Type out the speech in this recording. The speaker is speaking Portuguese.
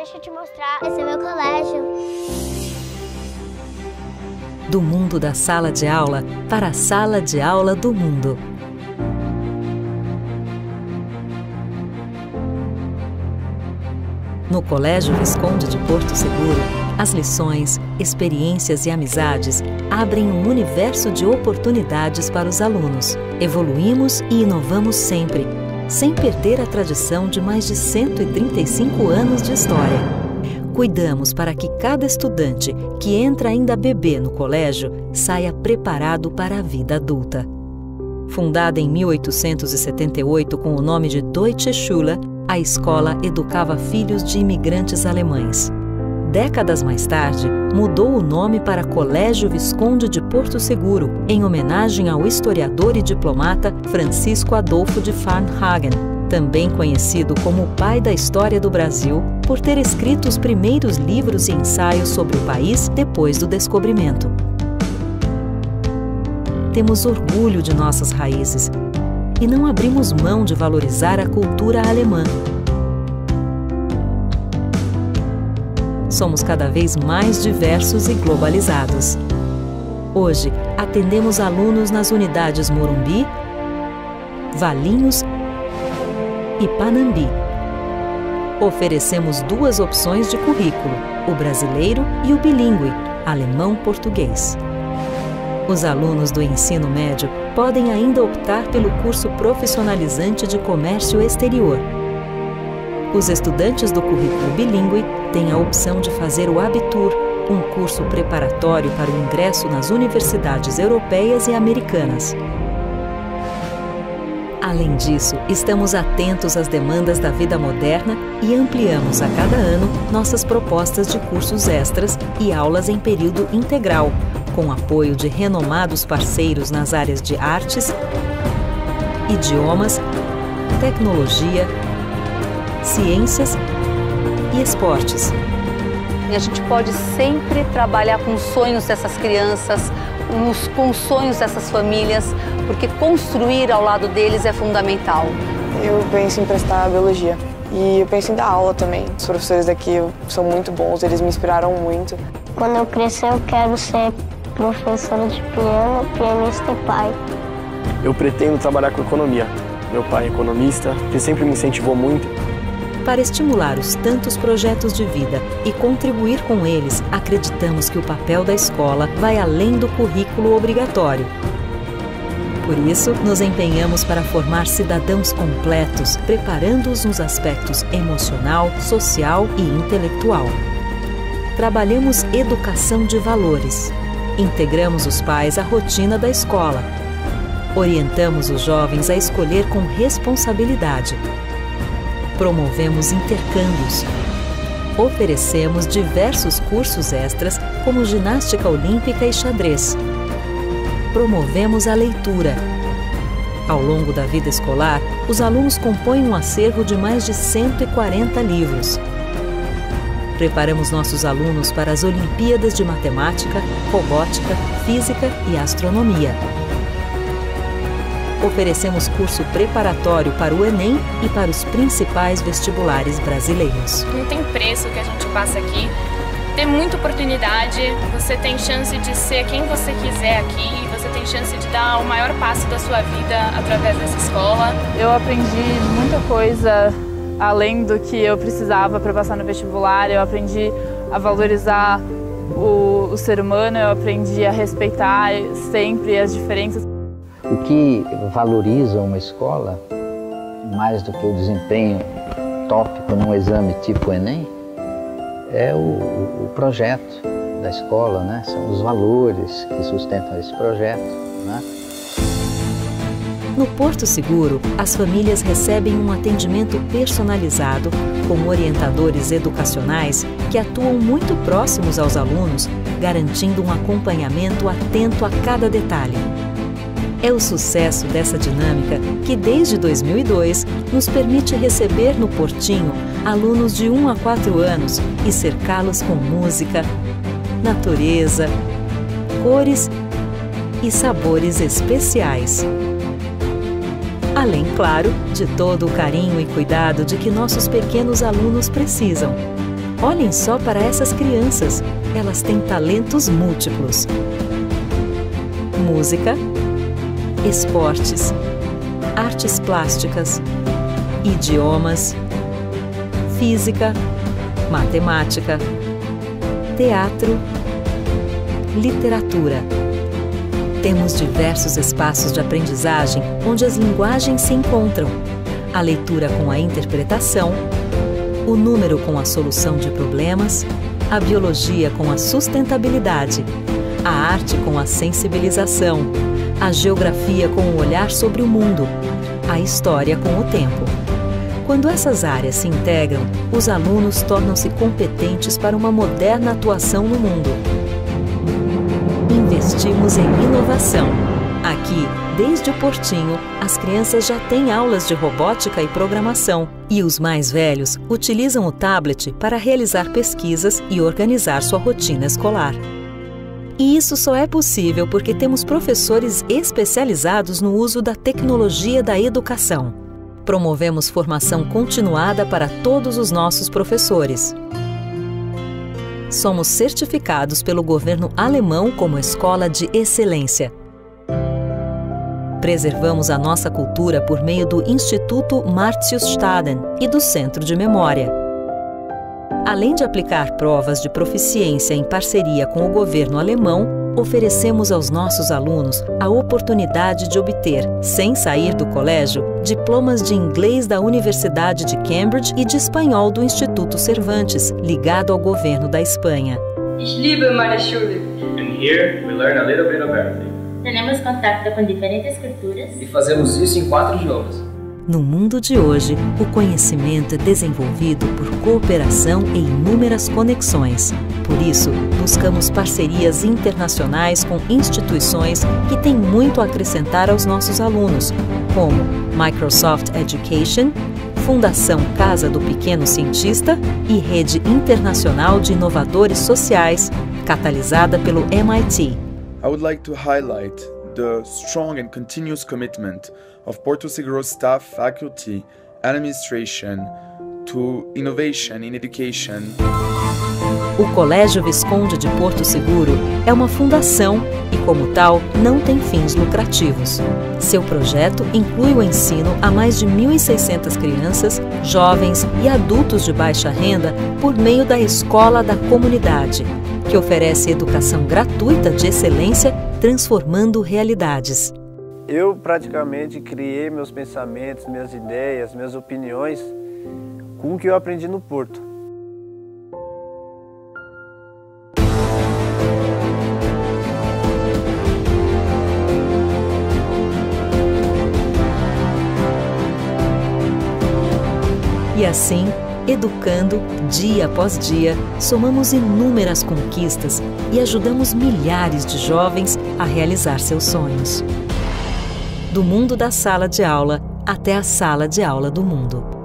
Deixa eu te mostrar. Esse é meu colégio. Do mundo da sala de aula para a sala de aula do mundo. No Colégio Visconde de Porto Seguro, as lições, experiências e amizades abrem um universo de oportunidades para os alunos. Evoluímos e inovamos sempre, sem perder a tradição de mais de 135 anos de história. Cuidamos para que cada estudante que entra ainda bebê no colégio saia preparado para a vida adulta. Fundada em 1878 com o nome de Deutsche Schule, a escola educava filhos de imigrantes alemães. Décadas mais tarde, mudou o nome para Colégio Visconde de Porto Seguro, em homenagem ao historiador e diplomata Francisco Adolfo de Varnhagen, também conhecido como o pai da história do Brasil, por ter escrito os primeiros livros e ensaios sobre o país depois do descobrimento. Temos orgulho de nossas raízes e não abrimos mão de valorizar a cultura alemã. Somos cada vez mais diversos e globalizados. Hoje, atendemos alunos nas unidades Morumbi, Valinhos e Panambi. Oferecemos duas opções de currículo, o brasileiro e o bilíngue, alemão-português. Os alunos do ensino médio podem ainda optar pelo curso profissionalizante de comércio exterior. Os estudantes do currículo bilíngue têm a opção de fazer o Abitur, um curso preparatório para o ingresso nas universidades europeias e americanas. Além disso, estamos atentos às demandas da vida moderna e ampliamos a cada ano nossas propostas de cursos extras e aulas em período integral, com apoio de renomados parceiros nas áreas de artes, idiomas, tecnologia, ciências e esportes. E a gente pode sempre trabalhar com os sonhos dessas crianças, com os sonhos dessas famílias, porque construir ao lado deles é fundamental. Eu penso em prestar biologia e eu penso em dar aula também. Os professores daqui são muito bons, eles me inspiraram muito. Quando eu crescer, eu quero ser professora de piano, pianista e pai. Eu pretendo trabalhar com economia. Meu pai é economista, que sempre me incentivou muito. Para estimular os tantos projetos de vida e contribuir com eles, acreditamos que o papel da escola vai além do currículo obrigatório. Por isso, nos empenhamos para formar cidadãos completos, preparando-os nos aspectos emocional, social e intelectual. Trabalhamos educação de valores. Integramos os pais à rotina da escola. Orientamos os jovens a escolher com responsabilidade. Promovemos intercâmbios. Oferecemos diversos cursos extras, como ginástica olímpica e xadrez. Promovemos a leitura. Ao longo da vida escolar, os alunos compõem um acervo de mais de 140 livros. Preparamos nossos alunos para as Olimpíadas de Matemática, Robótica, Física e Astronomia. Oferecemos curso preparatório para o Enem e para os principais vestibulares brasileiros. Não tem preço que a gente passa aqui. Tem muita oportunidade, você tem chance de ser quem você quiser aqui, você tem chance de dar o maior passo da sua vida através dessa escola. Eu aprendi muita coisa além do que eu precisava para passar no vestibular. Eu aprendi a valorizar o ser humano, eu aprendi a respeitar sempre as diferenças. O que valoriza uma escola, mais do que o desempenho tópico num exame tipo Enem, é o projeto da escola, né? São os valores que sustentam esse projeto, né? No Porto Seguro, as famílias recebem um atendimento personalizado com orientadores educacionais que atuam muito próximos aos alunos, garantindo um acompanhamento atento a cada detalhe. É o sucesso dessa dinâmica que, desde 2002, nos permite receber no Portinho alunos de 1 a 4 anos e cercá-los com música, natureza, cores e sabores especiais. Além, claro, de todo o carinho e cuidado de que nossos pequenos alunos precisam. Olhem só para essas crianças, elas têm talentos múltiplos. Música, esportes, artes plásticas, idiomas, física, matemática, teatro, literatura. Temos diversos espaços de aprendizagem onde as linguagens se encontram. A leitura com a interpretação, o número com a solução de problemas, a biologia com a sustentabilidade, a arte com a sensibilização, a geografia com o olhar sobre o mundo, a história com o tempo. Quando essas áreas se integram, os alunos tornam-se competentes para uma moderna atuação no mundo. Investimos em inovação. Aqui, desde o Portinho, as crianças já têm aulas de robótica e programação. E os mais velhos utilizam o tablet para realizar pesquisas e organizar sua rotina escolar. E isso só é possível porque temos professores especializados no uso da tecnologia da educação. Promovemos formação continuada para todos os nossos professores. Somos certificados pelo governo alemão como escola de excelência. Preservamos a nossa cultura por meio do Instituto Martius-Staden e do Centro de Memória. Além de aplicar provas de proficiência em parceria com o governo alemão, oferecemos aos nossos alunos a oportunidade de obter, sem sair do colégio, diplomas de inglês da Universidade de Cambridge e de espanhol do Instituto Cervantes, ligado ao governo da Espanha. Ich liebe meine Schule. And here we learn a little bit of everything. Temos contato com diferentes culturas. E fazemos isso em 4 idiomas. No mundo de hoje, o conhecimento é desenvolvido por cooperação e inúmeras conexões. Por isso, buscamos parcerias internacionais com instituições que têm muito a acrescentar aos nossos alunos, como Microsoft Education, Fundação Casa do Pequeno Cientista e Rede Internacional de Inovadores Sociais, catalisada pelo MIT. I would like to highlight the strong and continuous commitment of Porto Seguro staff, faculty, and administration to innovation in education. O Colégio Visconde de Porto Seguro é uma fundação e, como tal, não tem fins lucrativos. Seu projeto inclui o ensino a mais de 1.600 crianças, jovens e adultos de baixa renda por meio da Escola da Comunidade, que oferece educação gratuita de excelência, transformando realidades. Eu praticamente criei meus pensamentos, minhas ideias, minhas opiniões com o que eu aprendi no Porto. E assim, educando, dia após dia, somamos inúmeras conquistas e ajudamos milhares de jovens a realizar seus sonhos. Do mundo da sala de aula até a sala de aula do mundo.